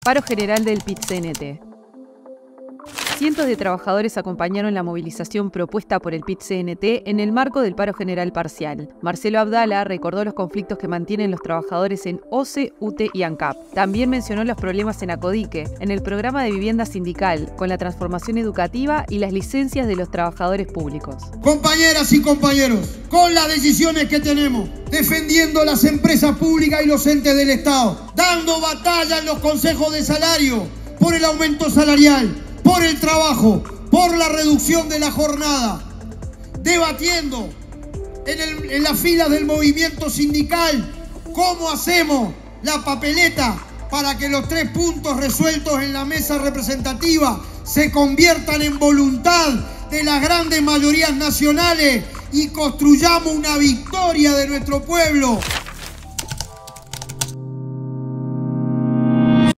Paro general del PIT-CNT. Cientos de trabajadores acompañaron la movilización propuesta por el PIT-CNT en el marco del paro general parcial. Marcelo Abdala recordó los conflictos que mantienen los trabajadores en OCE, UTE y ANCAP. También mencionó los problemas en Acodique, en el programa de vivienda sindical, con la transformación educativa y las licencias de los trabajadores públicos. Compañeras y compañeros, con las decisiones que tenemos, defendiendo las empresas públicas y los entes del Estado, dando batalla en los consejos de salario por el aumento salarial, por el trabajo, por la reducción de la jornada, debatiendo en las filas del movimiento sindical cómo hacemos la papeleta para que los 3 puntos resueltos en la mesa representativa se conviertan en voluntad de las grandes mayorías nacionales y construyamos una victoria de nuestro pueblo.